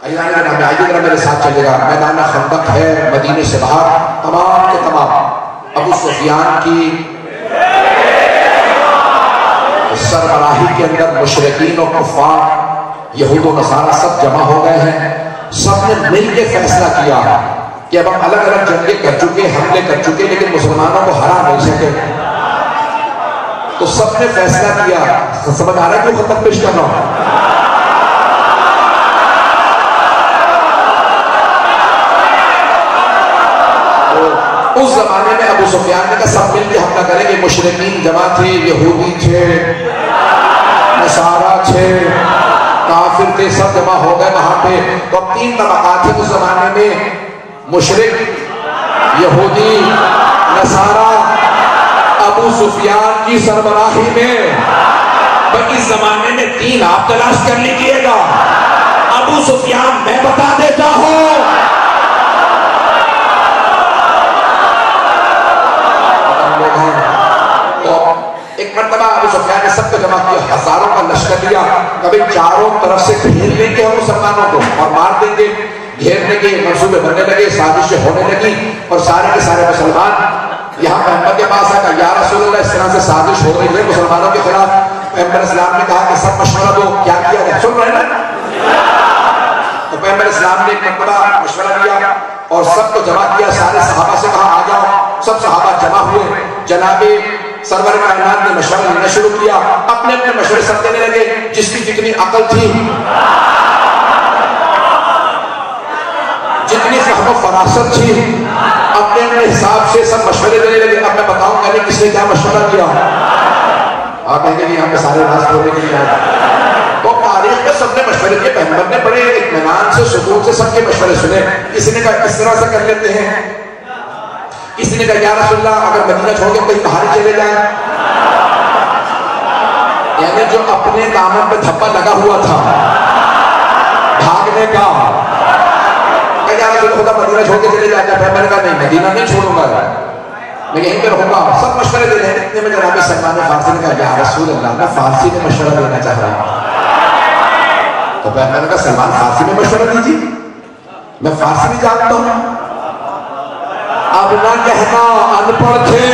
اللہ کے نام آئیے ذرا میرے ساتھ چلے گا. میدان خندق ہے مدینے سے باہر. تمام کے تمام ابو سفیان کی سربراہی کے اندر مشرکین و کفار یہود و نصارہ سب جمع ہو گئے ہیں. سب نے مل کے فیصلہ کیا کہ اب ہم الگ الگ جنگیں کر چکے, حملے کر چکے, لیکن مسلمانوں کو ہرا نہیں سکے. تو سب نے فیصلہ کیا. سمجھ آ رہا ہے کیوں خطب پیش کرنا ہوں؟ اس زمانے میں ابو سفیان نے کہا سب مل کے حملہ کریں گے. مشرکین جمع تھے, یہودی تھے, نصارہ تھے, کافر تھے, سب جمع ہو گئے وہاں پہ. تو اب 3 طبقات تھے اس زمانے میں, مشرک, یہودی, نصارہ. ابو سفیان کی سربراہی میں اس زمانے میں 3 آپ تلاش کر لیجیے گا. ابو سفیان میں بتا دیتا ہوں, ایک مرتبہ ابو سفیان نے سب کو جمع کیا, ہزاروں کا لشکر لیا. کبھی چاروں طرف سے گھیر لیں گے ہم مسلمانوں کو اور مار دیں گے. گھیرنے کے منصوبے بننے لگے, سازشیں ہونے لگی, اور سارے کے سارے مسلمان یہاں پیغمبر کے پاس آیا. یا رسول اللہ, اس طرح سے سازش ہو رہی ہے مسلمانوں کے خلاف. پیغمبر اسلام نے کہا کہ سب مشورہ دو. کیا کیا؟ سن رہے ہیں نا؟ تو پیغمبر اسلام نے ایک مرتبہ مشورہ دیا اور سب کو جمع کیا. سارے صحابہ سے کہا آ جاؤ. سب صحابہ جمع ہوئے. جناب سرور کائنات نے مشورہ لینا شروع کیا. اپنے اپنے مشورے سب دینے لگے, جس کی جتنی عقل تھی, جتنی فہم و فراست تھی, اپنے اپنے حساب سے سب مشورے دینے لگے. اب میں بتاؤں گا کس نے کیا مشورہ کیا. آپ کہیں گے یہاں پہ سارے راز بولنے کے لیے آئے. تو تاریخ میں سب نے مشورے کیے. پیغمبر نے بڑے اطمینان سے, سکون سے سب کے مشورے سنے. کسی نے کہا اس طرح سے کر لیتے ہیں, کسی نے کہا یا رسول اللہ اگر مدینہ چھوڑ کے کہیں باہر چلے جائیں. یعنی جو اپنے دامن پہ دھپا لگا ہوا تھا بھاگنے کا, کہ یا رسول خدا مدینہ چھوڑ کے چلے جائے. پیغمبر کا نہیں, مدینہ نہیں چھوڑوں گا, میں یہیں پہ رہوں گا. سب مشورے دے رہے ہیں. اتنے میں جناب سلمان فارسی نے کہا یا رسول اللہ, میں فارسی میں مشورہ دینا چاہ رہا ہوں. تو پیغمبر نے کہا سلمان فارسی میں مشورہ دیجیے, میں فارسی بھی جانتا ہوں. اب نہ کہنا ان پڑھ تھے.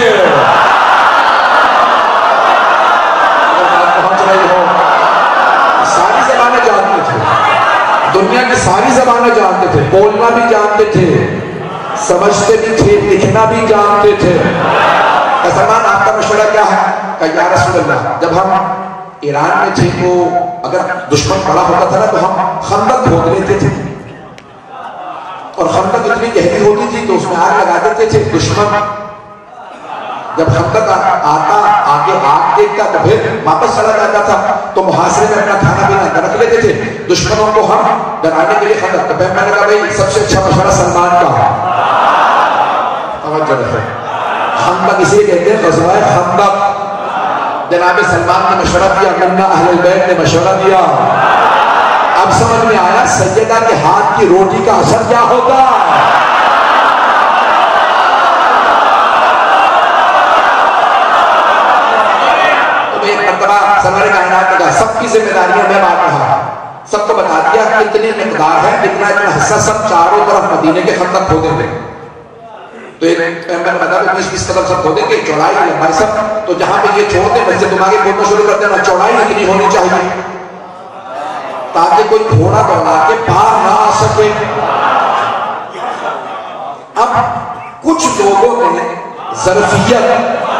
پہنچ رہی ہو, ساری زبانیں جانتے تھے, دنیا کی ساری زبانیں جانتے تھے, بولنا بھی جانتے تھے, سمجھتے بھی تھے, لکھنا بھی جانتے تھے. سلمان آپ کا مشورہ کیا ہے؟ کہ یا رسول اللہ جب ہم ایران میں تھے تو اگر دشمن پڑا ہوتا تھا نا تو ہم خندق کھود لیتے تھے, اور خندق اتنی گہری ہوتی تھی تو اس میں آگ لگا دیتے تھے. دشمن جب خندق آتا آگے آگ دیکھتا تو پھر واپس چلا جاتا تھا, تو محاصرے میں اپنا کھانا پینا رکھ لیتے تھے دشمنوں کو ہم ڈرانے کے لیے. خندق تو میں نے کہا بھائی سب سے اچھا مشورہ سلمان کا. توجہ رہے, خندق اسے کہتے ہیں غزوہ خندق. جناب سلمان نے مشورہ دیا, منا اہل البیت نے مشورہ دیا. اب سمجھ میں آیا سیدہ کے ہاتھ کی روٹی کا اثر کیا ہوتا. تو ایک مرتبہ سرور کائنات نے کہا سب کی ذمہ داریاں میں بات رہا. سب کو بتا دیا کتنی مقدار ہے, کتنا اتنا حصہ سب چاروں طرف مدینے کے خندق کھودے تھے. تو ایک پیغمبر نے بتا کہ کس قدر سب کھودیں گے, چوڑائی لمبائی سب. تو جہاں پہ یہ چھوڑ دیں بچے تم آگے کھودنا شروع کر دینا. چوڑائی اتنی ہونی چاہیے تاکہ کوئی گھوڑا دوڑا کے پار نہ آ سکے. اب کچھ لوگوں نے ظرفیت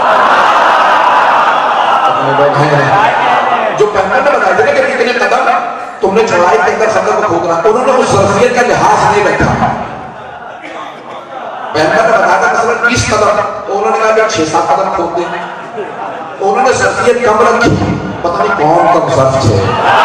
جو پیغمبر نے بتایا تھا کہ کتنے قدم تم نے چوڑائی کے اندر خندق کو کھودنا, انہوں نے اس ظرفیت کا لحاظ نہیں رکھا. پیغمبر نے بتایا تھا مثلا 20 قدم, تو انہوں نے کہا کہ 6-7 قدم کھود دیں. انہوں نے ظرفیت کم رکھی, پتہ نہیں کون کم ظرف تھے,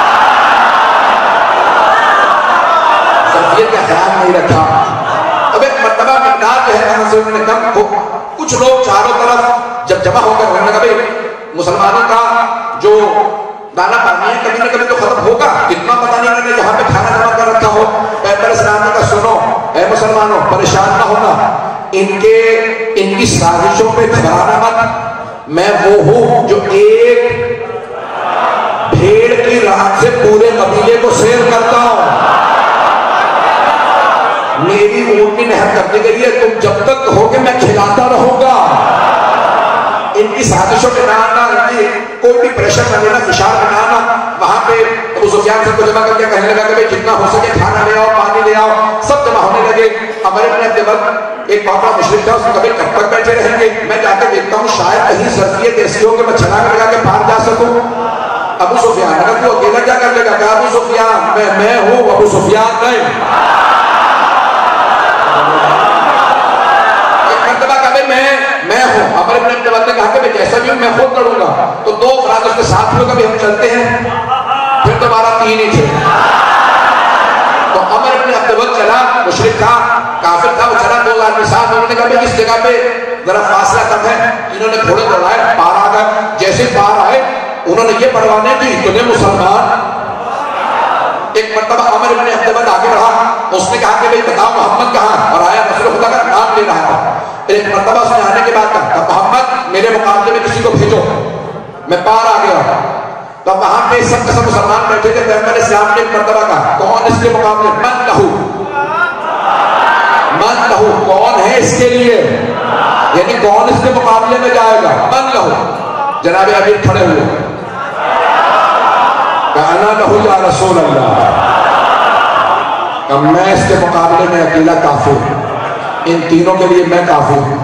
ظرفیت کا خیال نہیں رکھا. اب ایک مرتبہ مقدار جو ہے انہوں نے کم کو, کچھ لوگ چاروں طرف جب جمع ہو کر انہوں نے کہا مسلمانوں کا جو دانا پانی ہے کبھی نہ کبھی تو ختم ہوگا, کتنا پتہ نہیں انہوں نے یہاں پہ کھانا جمع کر رکھا ہو. پیغمبر اسلام نے کہا سنو اے مسلمانوں, پریشان نہ ہونا, ان کی سازشوں پہ گھبرانا مت. میں وہ ہوں جو ایک بھیڑ کی رات سے پورے قبیلے کو سیر کرتا ہوں. امی نہر کرنے کے لیے تم جب تک کہو گے میں کھلاتا رہوں گا. ان کی سازشوں میں نہ آنا, کوئی بھی پریشر نہ لینا, فشار میں نہ آنا. وہاں پہ ابو سفیان سب کو جمع کر کے کہنے لگا کہ بھائی جتنا ہو سکے کھانا لے آؤ, پانی لے آؤ. سب جمع ہونے لگے. عمر بن عبد الوقت ایک بہت بڑا مشرک تھا, اس نے کبھی کب تک بیٹھے رہیں گے, میں جا کے دیکھتا ہوں شاید کہیں ظرفیت ایسی ہو کہ میں چھلانگ لگا کے باہر جا سکوں. ابو سفیان اگر تو اکیلا کیا کر لے گا, کہ ابو سفیان میں ہوں, ابو سفیان نہیں. ایک مرتبہ کہا میں ہوں. عمر بن عبد الوقت نے کہا کہ میں جیسا بھی ہوں میں خود لڑوں گا. تو دو افراد اس کے ساتھ ہوئے, کبھی ہم چلتے ہیں, پھر دوبارہ تین ہی تھے. تو عمر بن عبد الوقت چلا, مشرک تھا, کافر تھا, وہ چلا, دو آدمی ساتھ. انہوں نے کہا کہ اس جگہ پہ ذرا فاصلہ کم ہے. انہوں نے گھوڑے دوڑائے, پار آ گئے. جیسے پار آئے انہوں نے یہ پڑھوانے کہ اتنے مسلمان. ایک مرتبہ عمر بن عبد الوقت آگے بڑھا, اس نے کہا کہ بھئی بتاؤ محمد کہاں, اور آیا رسول خدا کا نام لے رہا تھا. ایک مرتبہ اس نے آنے کے بعد کہا محمد میرے مقابلے میں کسی کو بھیجو, میں پار آ گیا. تو وہاں پہ سب قسم مسلمان بیٹھے تھے. پیغمبر اسلام نے ایک مرتبہ کہا کون اس کے مقابلے, من لہو, کون ہے اس کے لیے, یعنی کون اس کے مقابلے میں جائے گا. من لہو. جناب امیر کھڑے ہوئے, کہ انا لہو یا رسول اللہ, کہ میں اس کے مقابلے میں اکیلا کافی ہوں, ان تینوں کے لیے میں کافی ہوں.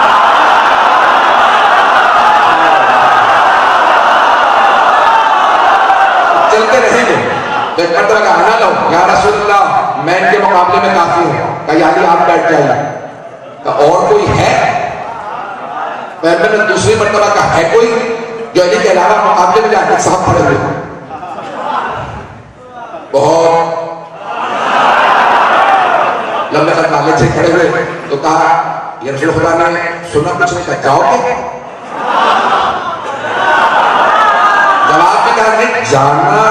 چلتے رہیں گے. ایک مرتبہ کہا انا لہو یا رسول اللہ, میں ان کے مقابلے میں کافی ہوں. کہ یعنی آپ بیٹھ جائیے. کہ اور کوئی ہے. پیغمبر نے دوسری مرتبہ کہا ہے کوئی جو علی کے علاوہ مقابلے میں جاتے. صاحب کھڑے ہوئے, بہت لمبے تک والد سے کھڑے ہوئے. تو کہا یہ رسول خدا نے سنا کچھ نہیں, کہا جاؤ گے. جواب بھی کہا نہیں جانا.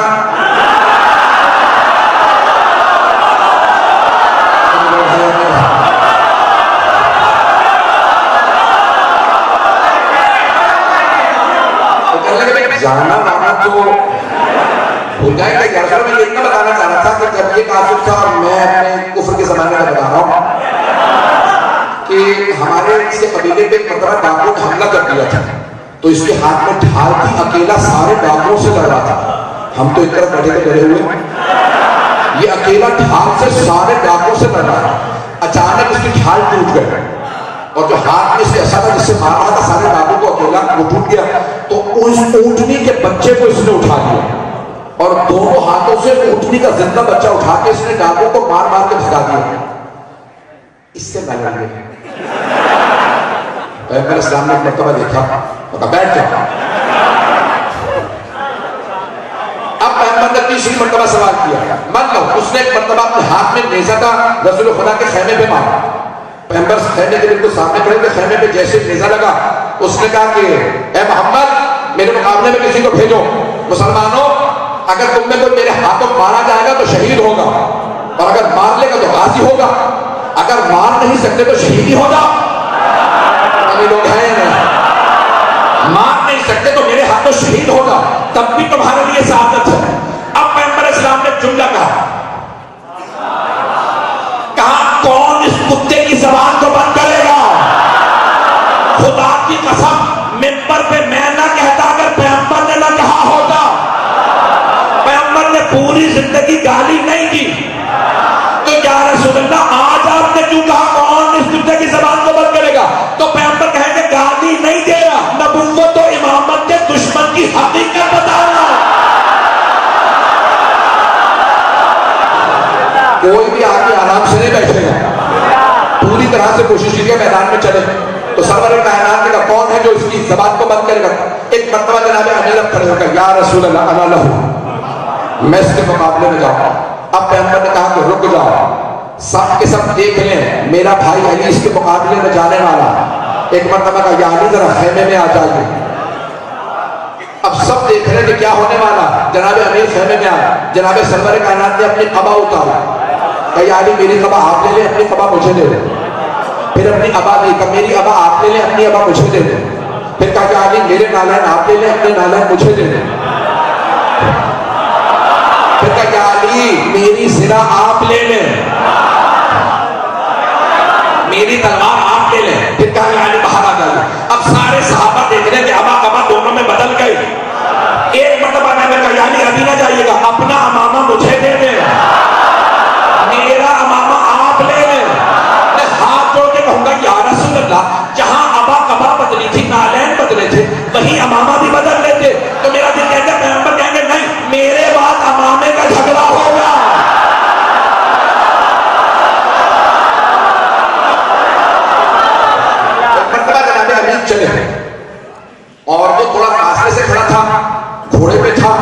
جانا مانا تو بھول جائے گا. یا رسول میں یہ اتنا بتانا چاہ رہا تھا کہ جب یہ کافر تھا, اور میں اپنے کفر کے زمانے میں بتا رہا ہوں کہ ہمارے اس کے قبیلے پہ ایک مرتبہ ڈاکوں نے حملہ کر دیا تھا. تو اس کے ہاتھ میں ڈھال تھی, اکیلا سارے ڈاکوں سے لڑ رہا تھا. ہم تو ایک طرف بیٹھے تھے ڈرے ہوئے, یہ اکیلا ڈھال سے سارے ڈاکوں سے لڑ رہا تھا. اچانک اس کی ڈھال ٹوٹ گئی, اور جو ہاتھ میں اس کے ایسا تھا جس سے مار رہا تھا سارے ڈاکوں کو, اکیلا وہ ٹوٹ گیا. تو اس اونٹنی کے بچے کو اس نے اٹھا لیا, اور دونوں ہاتھوں سے اونٹنی کا زندہ بچہ اٹھا کے اس نے ڈاکوں کو مار مار کے بھگا دیا. اس سے نہ لڑ گئے. پیغمبر اسلام نے ایک مرتبہ دیکھا, کہا بیٹھ جاؤ. اب پیغمبر نے تیسری مرتبہ سوال کیا, من لو. اس نے ایک مرتبہ اپنے ہاتھ میں نیزہ تھا, رسول خدا کے خیمے پہ مارا. پیغمبر خیمے کے بالکل سامنے کھڑے تھے, خیمے پہ جیسے نیزہ لگا, اس نے کہا کہ اے محمد میرے مقابلے میں کسی کو بھیجو. مسلمانوں, اگر تم میں کوئی میرے ہاتھوں مارا جائے گا تو شہید ہوگا, اور اگر مار لے گا تو غازی ہوگا. اگر مار نہیں سکتے تو شہید ہی ہوگا. ابھی لوگ ہیں نہیں, مار نہیں سکتے تو میرے ہاتھوں شہید ہوگا, تب بھی تمہارے لیے سعادت ہے. اب پیغمبر اسلام نے جملہ کہا کون اس کتے کی زبان کو بند کرے گا. خدا کی قسم منبر پہ میں نہ کہتا اگر پیغمبر نے نہ کہا ہوتا. پیغمبر نے پوری زندگی گالی نہیں دی, تو یا رسول اللہ آج آپ نے کیوں کہا کون اس کتے کی زبان کو بند کرے گا. تو پیغمبر کہیں گے گالی نہیں دے رہا, نبوت و امامت کے دشمن کی حقیقت بتا رہا. کوئی بھی آگے آرام سے نہیں بیٹھے گا, پوری طرح سے کوشش کی میدان میں چلے. تو سرور کائنات نے کہا کون ہے جو اس کی زبان کو بند کرے گا. ایک مرتبہ جناب امیر اب کھڑے ہو کر یا رسول اللہ انا لہو, میں اس کے مقابلے میں جاؤں. اب پیغمبر نے کہا کہ رک جاؤ, سب کے سب دیکھ لیں میرا بھائی علی اس کے مقابلے میں جانے والا. ایک مرتبہ کہا یا علی ذرا خیمے میں آ جائیے. اب سب دیکھ رہے کہ کیا ہونے والا. جناب امیر خیمے میں آیا, جناب سرور کائنات نے اپنی قبا اتارا, کہ یا علی میری قبا آپ لے لیں, اپنی قبا مجھے دے دیں. پھر اپنی ابا دی, کہ میری ابا آپ لے لیں, اپنی ابا مجھے دے دیں. پھر کہا کہ علی میرے نالین آپ لے لیں, اپنے نالین مجھے دے دیں. پھر کہا کہ علی میری زنا آپ لے لیں. تلوار آپ لے لیں. پھر کہا علی باہر آ جائیے. اب سارے صحابہ دیکھ رہے کہ ابا کبا دونوں میں بدل گئی. ایک مرتبہ میں نے کہا علی ابھی نہ جائیے گا, اپنا امامہ مجھے دے دیں, میرا امامہ آپ لے لیں. میں ہاتھ جوڑ کے کہوں گا یا رسول اللہ, جہاں ابا کبا بدلی تھی, نالین بدلے تھے, وہی امامہ بھی بدل لیتے. تو میرا دل کہتا ہے, پیغمبر کہیں گے نہیں, میرے بعد امامے کا جھگڑا ہوگا. چلے اور وہ تھوڑا فاصلے سے کھڑا تھا, گھوڑے پہ تھا.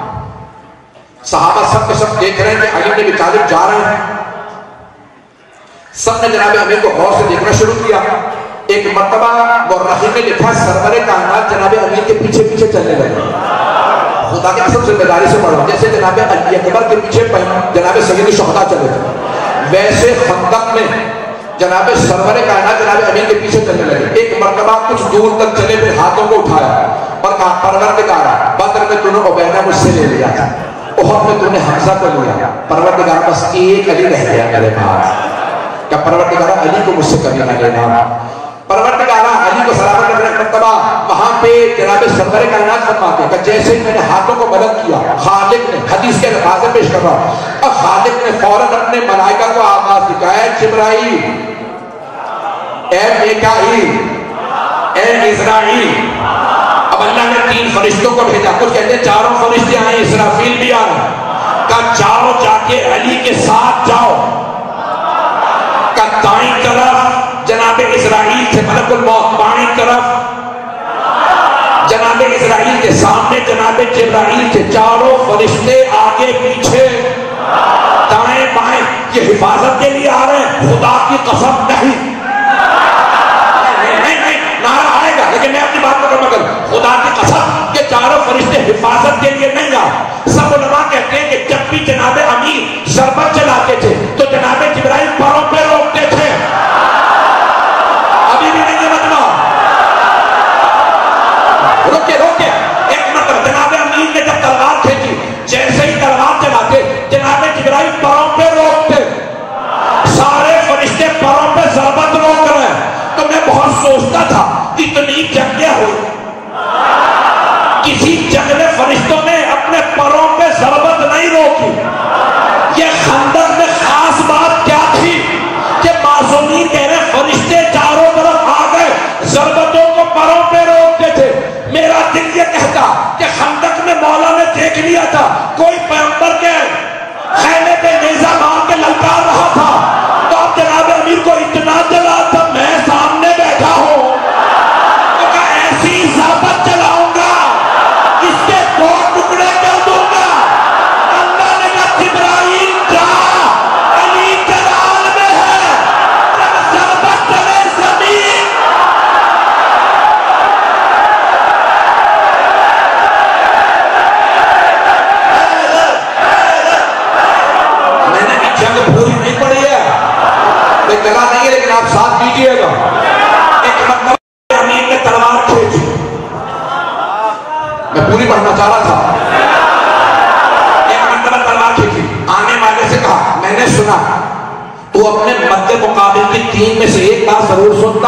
صحابہ سب کے سب دیکھ رہے ہیں کہ علی بن ابی طالب جا رہے ہیں. سب نے جناب امیر کو غور سے دیکھنا شروع کیا. ایک مرتبہ مورخین نے لکھا سرور کائنات جناب امیر کے پیچھے پیچھے چلنے لگے. خدا کی قسم ذمہ داری سے پڑھو, جیسے جناب علی اکبر کے پیچھے جناب سید الشہداء چلے گئے, ویسے خندق میں جناب سرور کائنات جناب امیر کے پیچھے چلنے لگے. ایک مرتبہ کچھ دور تک چلے, پھر ہاتھوں کو اٹھایا اور کہا پروردگار, بدر میں تو نے عبیدہ مجھ سے لے لیا تھا, احد میں تو نے حمزہ کو لیا, پروردگار بس ایک علی رہ گیا میرے پاس. کہ پروردگار علی کو مجھ سے کبھی نہ لینا. پروردگار علی کو سلامت رکھنے مرتبہ وہاں پہ جناب سرور کائنات فرماتے ہیں کہ جیسے میں نے ہاتھوں کو بلند کیا, خالق نے, حدیث کے الفاظ پیش کر رہا ہوں, اور خالق نے فوراً اپنے ملائکہ کو آغاز کیا, اے جبرائیل, اے میکائیل, اے اسرائیل. اب اللہ نے 3 فرشتوں کو بھیجا. کچھ کہتے ہیں 4 فرشتے آئے, اسرافیل بھی آئے. کہا جاؤ, جا کے علی کے ساتھ جاؤ. کہا دائیں طرف جناب اسرائیل تھے ملک الموت, بائیں طرف جناب اسرائیل کے سامنے جناب جبرائیل تھے. 4 فرشتے آگے پیچھے دائیں بائیں. یہ حفاظت کے لیے آ رہے ہیں, خدا کی قسم نہیں. نعرہ آئے گا لیکن میں اپنی بات کو مگر خدا کی قسم یہ 4 فرشتے حفاظت کے لیے نہیں آئے. سب علماء کہتے ہیں کہ جب بھی جناب امیر شربت چلاتے تھے تو جناب جبرائیل پروں پہ روکتے تھے. ابھی بھی نہیں مطلب روکے روکے. ایک مرتبہ جناب امیر نے جب تلوار کھینچی, جیسے ہی تلوار چلاتے جناب جبرائیل پروں پہ روکتے. سارے فرشتے پروں پہ ضربت روک رہے ہیں. تو میں بہت سوچتا تھا اتنی جنگیں ہوئی, کسی جنگلے فرشتوں نے اپنے پروں پہ ضربت نہیں روکی. یہ خندق میں خاص بات کیا تھی کہ معصومین کہہ رہے فرشتے چاروں طرف آ گئے, ضربتوں کو پروں پہ روکتے تھے. میرا دل یہ کہتا کہ خندق میں مولا نے دیکھ لیا تھا کوئی پیغمبر کے خیمے پہ نیزہ مار کے للکار رہا تھا, تو اب جناب امیر کو اتنا جلا تھا میں سامنے بیٹھا ہوں, تو کہا ایسی ضربت چلاؤں گا اس کے 2 ٹکڑے کر دوں گا. اللہ نے کہا جبرائیل جا, علی جلال میں ہے, جب ضربت چلے زمین. میں نے جنگ پوری نہیں پڑھی ہے, میں چلا نہیں ہے, لیکن آپ ساتھ دیجئے گا. ایک مرتبہ امیر نے تلوار کھینچی, میں پوری پڑھنا چاہ رہا تھا. ایک مرتبہ تلوار کھینچی, آنے والے سے کہا میں نے سنا تو اپنے مد مقابل کی 3 میں سے ایک بات ضرور سنتا.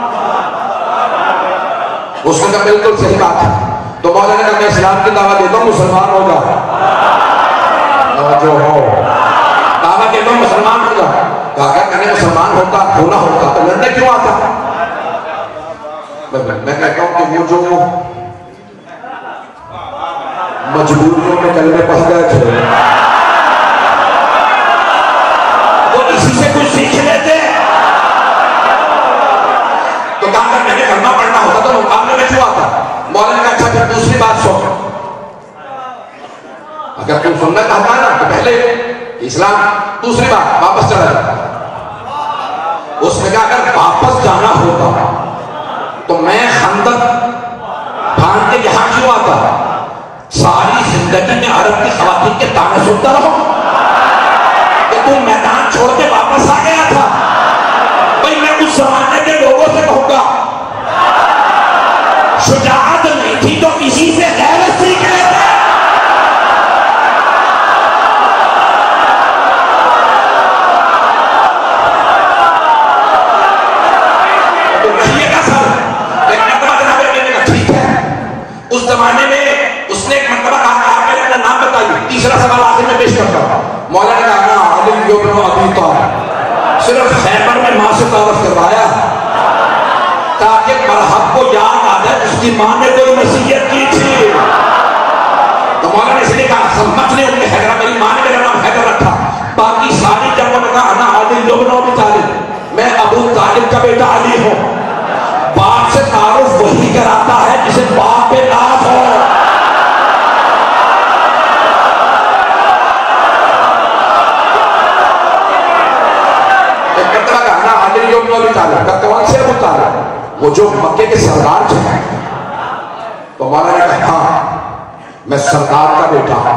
اس نے کہا بالکل صحیح بات ہے. تو مولا نے کہا میں اسلام کی دعوت دیتا ہوں, مسلمان ہو جا. جو ہو دعوت دیتا ہوں, مسلمان ہو جا. کہا کہ میں مسلمان ہونا ہوتا تو لڑنے کیوں آتا. میں کہتا ہوں کہ وہ جو مجبوریوں میں کلمے پڑھ گئے تھے وہ اسی سے کچھ سیکھ لیتے. تو کہا کہ میں نے کلمہ پڑھنا ہوتا تو مقابلے میں کیوں آتا. مولا نے کہا اچھا پھر دوسری بات سن, اگر تم سننا چاہتا ہے نا تو پہلے اسلام, دوسری بات واپس چلا جاتا. اس نے کہا اگر واپس جانا ہوتا تو میں خندق پھاند کے یہاں کیوں آتا, ساری زندگی میں عرب کی خواتین کے تانے سنتا رہو کہ تم میدان چھوڑ کے واپس آ گیا تھا. بھائی میں اس زمانے کے لوگوں سے کہوں گا شجاعت نہیں تھی تو کسی سے غیرت سیکھ لیتے. علی بن ابی طالب صرف خیبر میں ماں سے تعارف کروایا تاکہ مرحب کو یاد آ جائے اس کی ماں نے کوئی نصیحت کی تھی. تو مولانا نے اس لیے کہا سمت نے ان حیدر، میری ماں نے میرا نام حیدر رکھا. باقی ساری جنگوں میں کہا انا علی بن ابی طالب، میں ابو طالب کا بیٹا علی ہوں. باپ سے تعارف وہی کراتا ہے جسے باپ پہ ناز ہو. کون سے ابو طالب؟ وہ جو مکے کے سردار تھے. تو مولانا نے کہا ہاں میں سردار کا بیٹا ہوں.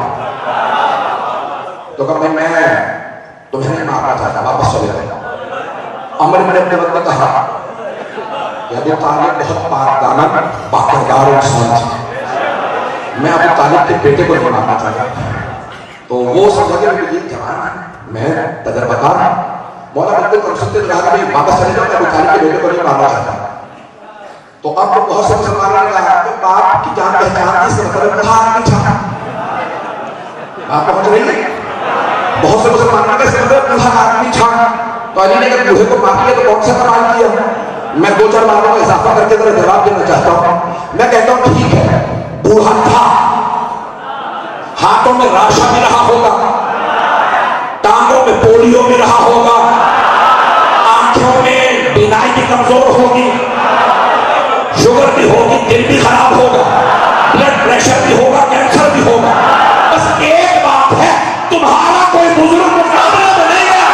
تو کہا میں تمہیں نہیں مارنا چاہتا، واپس چلے جائے. عمر بن عبد العزیز نے کہا کہ ابو طالب بہت پاک دامن پاکردار انسان تھے، میں ابو طالب کے بیٹے کو نہیں مارنا چاہتا. تو وہ سمجھا کہ یہ جوان ہے، میں تجربہ کار ہوں. مولا بالکل کنسلتے رہا کہ بھائی واپس چلے جاؤ، میں ابو طالب کے بیٹے کو نہیں مارنا چاہتا. تو اب بہت سے مسلمانوں نے کہا کہ باپ کی جان پہچان کی اس کا مطلب بڑھا نہیں چاہتا. آپ پہنچ رہی ہے؟ بہت سے مسلمانوں نے کہا بوڑھا آدمی چھانا. تو علی نے اگر بوڑھے کو مار دیا تو کون سا کمال کیا؟ میں دو چار باتوں کو اضافہ کر کے ذرا جواب دینا چاہتا ہوں. میں کہتا ہوں ٹھیک ہے بوڑھا تھا، ہاتھوں میں راشا بھی رہا ہوگا، ٹانگوں میں پولیو بھی رہا ہوگا، آنکھوں میں بینائی بھی کمزور ہوگی، شوگر بھی ہوگی، دل بھی خراب ہوگا، بلڈ پریشر بھی ہوگا، کینسر بھی ہوگا. بس ایک بات ہے تمہارا کوئی بزرگ مقابلہ بنے گا.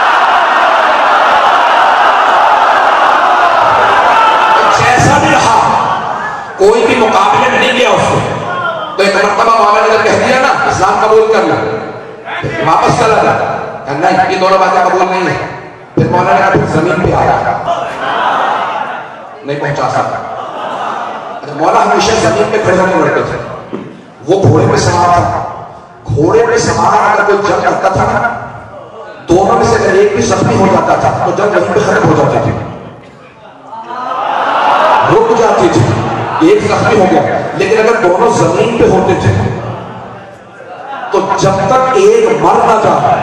جیسا بھی رہا کوئی بھی مقابلے میں نہیں گیا اس سے. تو ایک مرتبہ مولانا نے کہہ دیا نا اسلام قبول کر لیا، واپس چلا جائے نہیں، یہ دونوں باتیں قبول نہیں ہے. پھر مولانا نے کہا پھر زمین پہ آیا، نہیں پہنچا سکتا. مولا ہمیشہ زمین پہ کھڑے ہونے لڑتے تھے. وہ گھوڑے پہ سوار تھا، گھوڑے پہ سوار اگر کوئی جنگ کرتا تھا نا، دونوں میں سے اگر ایک بھی زخمی ہو جاتا تھا تو جنگ وہیں پہ ختم ہو جاتی تھی، رک جاتی تھی. ایک زخمی ہو گیا، لیکن اگر دونوں زمین پہ ہوتے تھے تو جب تک ایک مر نہ جاتا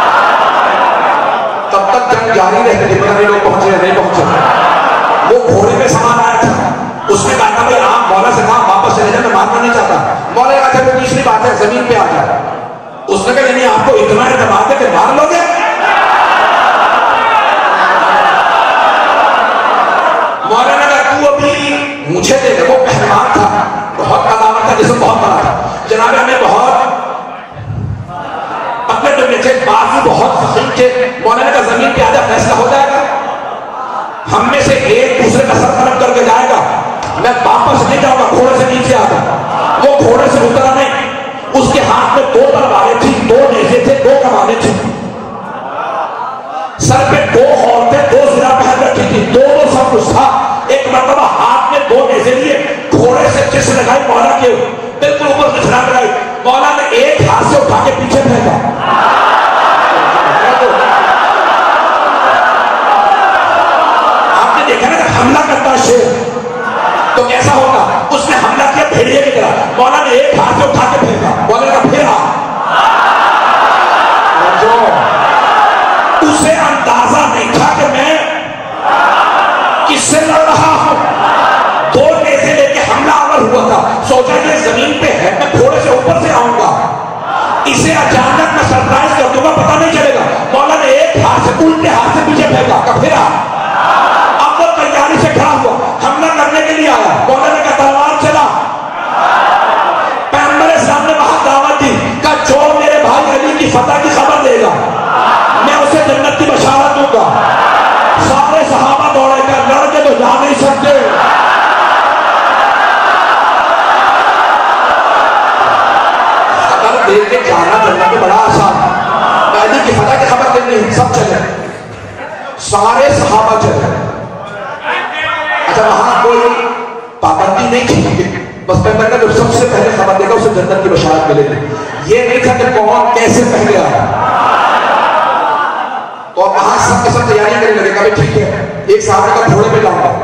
تب تک جنگ جاری رہتی تھی. پتہ نہیں لوگ پہنچے یا نہیں پہنچے. وہ گھوڑے پہ سوار آیا تھا، اس نے کہا بھائی آپ مولا سے کہا واپس چلے جائیں، میں مارنا نہیں چاہتا. مولا نے کہا پھر تیسری بات ہے زمین پہ آ جائے. اس نے کہا یعنی آپ کو اتنا اعتماد ہے کہ مار لو گے؟ مولا نے کہا تو ابھی مجھے دے گا. وہ پہلوان تھا، بہت قدامت تھا، جسم بہت بڑا تھا. جناب ہمیں بہت پتلے ڈبے تھے، بازو بہت فخیم تھے. مولا نے کہا زمین پہ آ جائے، فیصلہ ہو جائے گا. ہم میں سے ایک دوسرے کا سر قلم کر کے جائے گا، میں واپس نہیں جاؤں گا. گھوڑے سے نیچے آتا، وہ گھوڑے سے اترا نہیں. اس کے ہاتھ میں دو تلواریں تھیں، دو نیزے تھے، دو کمانیں تھیں. سر پہ دو عورتیں دو زرہ پہن رکھی تھی، دونوں سب کچھ تھا. ایک مرتبہ ہاتھ میں دو نیزے لیے گھوڑے سے چس لگائی مولا کے بالکل اوپر سے چھلانگ لگائی. مولا نے ایک ہاتھ سے اٹھا کے پیچھے پھینکا. آپ نے دیکھا نا کہ حملہ کرتا شیر تو کیسا ہوگا. اس نے حملہ کیا بھیڑیے کی طرح. مولا نے ایک ہاتھ سے اٹھا کے پھینکا. مولا کا پھر اسے اندازہ نہیں تھا کہ میں کس سے لڑ رہا ہوں. دو نیزے لے کے حملہ آور ہوا تھا. سوچا کہ زمین پہ ہے، میں گھوڑے سے اوپر سے آؤں گا، اسے اچانک میں سرپرائز کر دوں گا، پتہ نہیں چلے گا. مولا نے ایک ہاتھ سے الٹے ہاتھ سے پیچھے پھینکا کا پھر اب وہ تیاری سے کھڑا ہوا، حملہ کرنے کے لیے آیا. مولا نے کہا تلوار چلا. پیغمبر اسلام نے وہاں دعوت دی کہ جو میرے بھائی علی کی فتح کی خبر دے گا میں اسے جنت کی بشارت دوں گا. سارے صحابہ دوڑے گا، لڑ کے تو جا نہیں سکتے. خبر دے کے جانا جنت میں بڑا آسان ہے. علی کی فتح کی خبر دینی، سب چلے، سارے صحابہ چلے. اچھا وہاں کوئی پابندی نہیں تھی، بس پیغمبر نے جو سب سے پہلے خبر دے گا اسے جنت کی بشارت ملے گی. یہ نہیں تھا کہ کون کیسے پہلے آیا. تو وہاں سب کے سب تیاری کرنے لگے. کبھی ٹھیک ہے ایک صحابہ کا گھوڑے پہ لاؤں گا،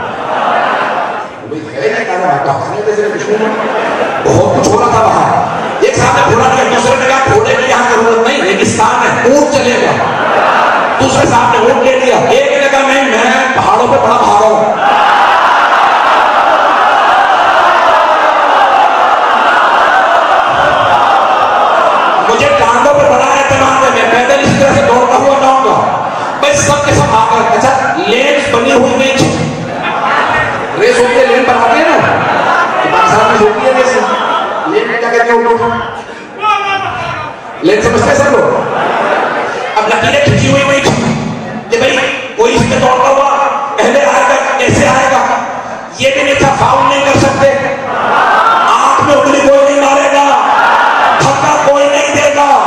بہت کچھ ہو رہا تھا وہاں. ایک صاحب نے گھوڑا لیا، دوسرے نے کہا گھوڑے کی یہاں ضرورت نہیں، ریگستان ہے، اونٹ چلے گا. دوسرے صاحب نے اونٹ لے لیا، ایک نے کہا نہیں میں پہاڑوں پہ بڑا بھاگا ہوں، مجھے ٹانگوں پہ بڑا اعتماد ہے، میں پیدل اسی طرح سے دوڑتا ہوا جاؤں گا۔ بھائی سب کے سب آ کر اچھا لینس بنی ہوئی نہیں تھی، ریس ہوتی ہے، لین بناتے ہیں نا پاکستان میں ہوتی ہے ریس، لین میں کیا کہتے ہیں لوگ، لین سمجھتے ہیں سب لوگ؟ اب لکیریں کھینچی ہوئی نہیں تھی کہ بھائی کوئی اس میں دوڑتا ہوا پہلے آئے گا کیسے آئے گا، یہ بھی نہیں تھا فاؤل نہیں کر سکتے، آنکھ میں انگلی کوئی نہیں مارے گا، دھکا کوئی نہیں دے گا،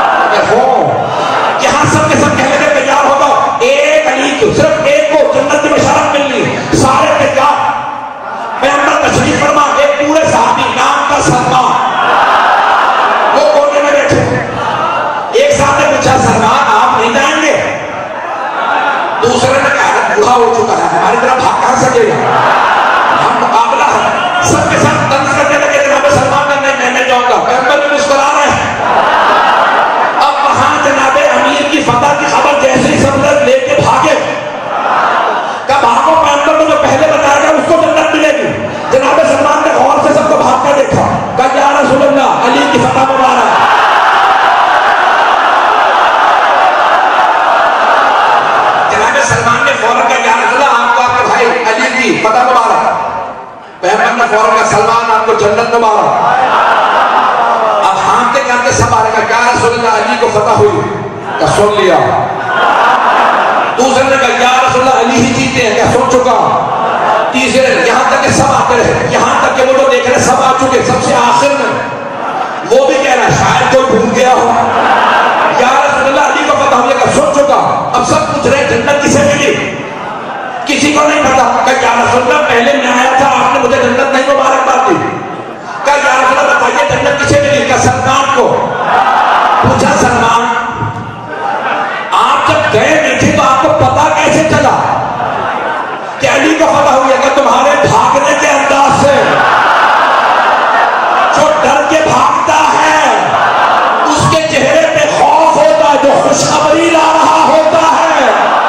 یہاں سب کے سب کہنے کے تیار ہوگا، ایک علی کو صرف ایک کو جنت کی بشارت ملنی، سارے تیار، پیغمبر تشریف فرما، ایک پورے صحابی نام کا سلمان وہ کونے میں بیٹھے، ایک صاحب نے پوچھا سلمان آپ نہیں جائیں گے؟ دوسرے نے کہا بوڑھا ہو چکا ہے ہماری طرف بھاگ کہاں سکے گا، ہم مقابلہ ہے، سب کے ساتھ طنز کرنے لگے جناب سلمان نے میں نہیں جاؤں گا، پیغمبر بھی مسکرا رہے ہیں۔ اب وہاں جناب امیر کی فتح کی خبر جیسے ہی سب لوگ لے کے بھاگے، کب بھاگو پیغمبر کو جو پہلے بتایا گیا اس کو جنت ملے گی، جناب سلمان نے غور سے سب کو بھاگ کر دیکھا، کہا یا رسول اللہ علی کی فتح مبارک، جناب سلمان نے فوراً کہا یا رسول اللہ آپ کو آپ کے بھائی علی کی فتح مبارک، پیغمبر نے فوراً کہا سلمان آپ کو جنت مبارک، اب ہانتے کرتے سب آ رہے کہا یا رسول اللہ علی کو فتح ہوئی، کہا سن لیا، دوسرے نے کہا یا رسول اللہ علی ہی جیتے ہیں، کہا سن چکا، تیسرے یہاں تک کہ سب آتے رہے، یہاں تک کہ وہ جو دیکھ رہے سب آ چکے، سب سے آخر میں وہ بھی کہہ رہا ہے شاید کوئی بھول گیا ہو، یا رسول اللہ علی کو فتح ہوئی، کہا سن چکا، اب سب پوچھ رہے جنت کسے ملی، کسی کو نہیں پتا، کہا یا رسول اللہ پہلے میں آیا تھا آپ نے مجھے جنت نہیں مبارکباد دی، کہا یا رسول اللہ بتائیے جنت کسے ملی، کہا سلمان کو، پوچھا سلمان آپ جب گئے نہیں تھے تو آپ کو پتا کیسے چلا کہ علی کو فتح ہوئی، اگر تمہارے بھاگنے کے انداز سے، جو ڈر کے بھاگتا ہے اس کے چہرے پہ خوف ہوتا ہے، جو خوشخبری لا رہا ہوتا ہے،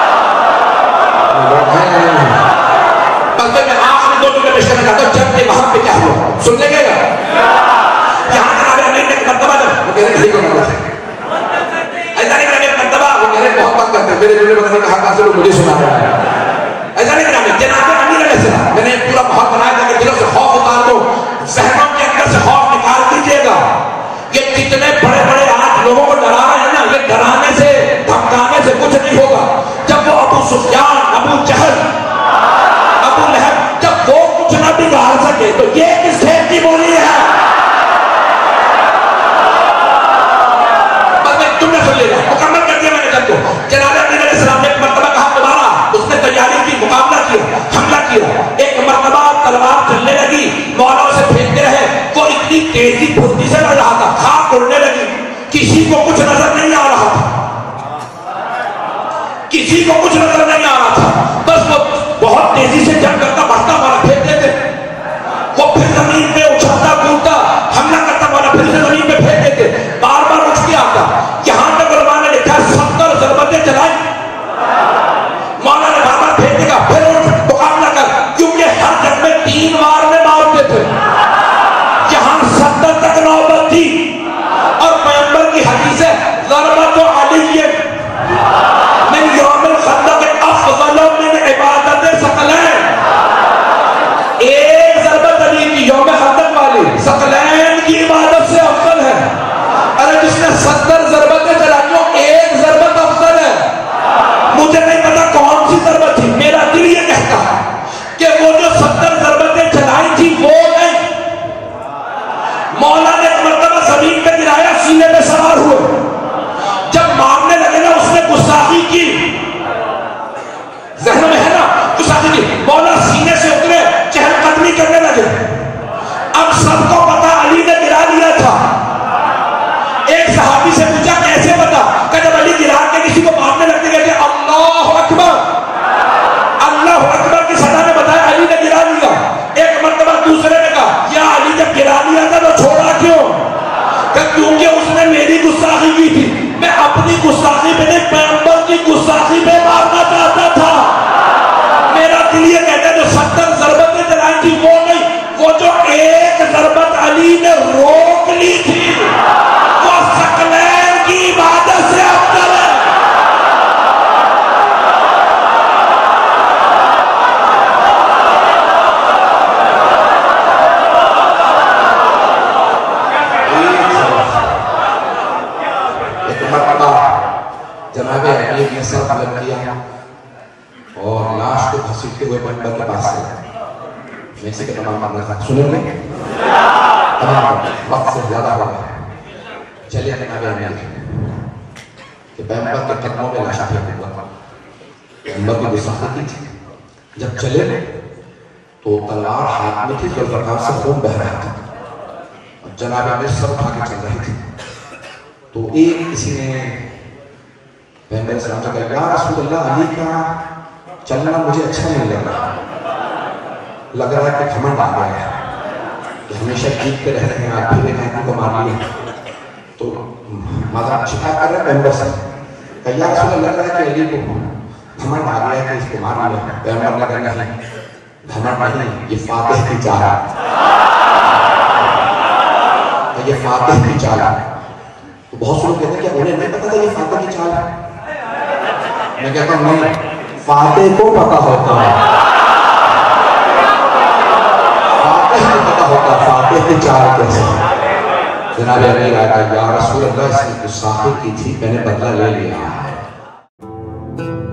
بلکہ میں آخری دو جملے پیش کرنا چاہتا ہوں، جب کہ وہاں پہ کیا ہوا سن لیں گے گا، یہاں جناب امیر نے ایک مرتبہ جب وہ میرے گھڑی کو کرنا تھا، ایسا نہیں کہ ایک مرتبہ وہ میرے بہت بات کرتے میرے جملے بکرنے کا حق حاصل مجھے سنا رہا ہے، ایسا نہیں کہ جناب امیر علیہ السلام میں نے پورا بہت بنایا تھا کہ دلوں سے خوف اتار دو، ذہنوں کے اندر سے خوف نکال دیجیے گا، یہ کتنے بڑے بڑے آج لوگوں کو ڈرا رہے ہیں نا، یہ ڈرانے سے دھمکانے سے کچھ نہیں ہوگا، جب وہ ابو سفیان ابو جہل ابو لہب جب وہ کچھ نہ بگاڑ سکے تو یہ کس خیر کی بولی ہے، بس میں تم نے سن لے گا مکمل کر دیا میں نے جب کو، جناب امیر علیہ السلام نے ایک مرتبہ کہا دوبارہ، اس نے تیاری کی، مقابلہ کیا، حملہ کیا، ایک مرتبہ تلوار چلنے لگی، مولا اسے پھینکتے رہے، وہ اتنی تیزی پھرتی سے لڑ رہا تھا، خاک اڑنے لگی، کسی کو کچھ نظر نہیں آ رہا تھا، کسی کو کچھ نظر نہیں آ رہا تھا، بس وہ بہت تیزی سے جنگ کرتا بڑھتا مولا پھینکتے تھے، وہ پھر زمین پہ اچھلتا کودتا حملہ کرتا مولا پھر سے زمین پہ پھینکتے تھے، بار بار اٹھ کے آتا، یہاں تک علماء نے لکھا 70 ضربتیں چلائی، مولا نے بار بار پھینکے گا پھر اٹھ مقابلہ کر، کیونکہ ہر جنگ میں 3 بار میں مارتے تھے، یہاں 70 تک نوبت تھی، اور پیغمبر کی حدیث ہے ضربت علی من یوم الخندق افضل من عبادت ثقلین، ایک ضربت علی کی یوم خندق والی ثقلین کی عبادت سے افضل ہے، ارے جس نے 70 ضربتیں چلائیوں ایک ضربت افضل ہے، علی نے سر قلم کیا اور لاش کو گھسیٹتے ہوئے پیغمبر کے پاس سے میں سے کہ تمام مرنا سنیں گے تمام وقت سے زیادہ ہو گیا چلے جناب امیر کہ پیغمبر کے قدموں میں لاشا پھینک ہوا پیغمبر کی گستاخی تھی جب چلے تو تلوار ہاتھ میں تھی ذوالفقار سے خون بہہ رہا تھا اور جناب امیر سر اٹھا کے چل رہی تھی تو ایک کسی نے پیغمبر اسلام سے کہا یا رسول اللہ علی کا چلنا مجھے اچھا نہیں لگ رہا ہے کہ گھمنڈ آ گیا ہے کہ ہمیشہ جیتتے رہ رہے ہیں آپ پھر ایک آدمی کو مار لیے تو معذرت شکایت کر رہے ہیں پیغمبر سے کہ یا رسول اللہ لگ رہا ہے کہ علی کو گھمنڈ آ گیا ہے کہ اس کو مار لیا پیغمبر نے کہا نہیں گھمنڈ نہیں یہ فاتح کی چال ہے یہ فاتح کی چال ہے تو بہت سے لوگ کہتے ہیں کہ انہیں نہیں پتا تھا یہ فاتح کی چال ہے میں کہتا ہوں نہیں فاتح کو پتا ہوتا ہے فاتح کو پتا ہوتا ہے فاتح کی چال کیسے جناب امیر آیا یا رسول اللہ اس نے گستاخی کی تھی میں نے بدلہ لے لیا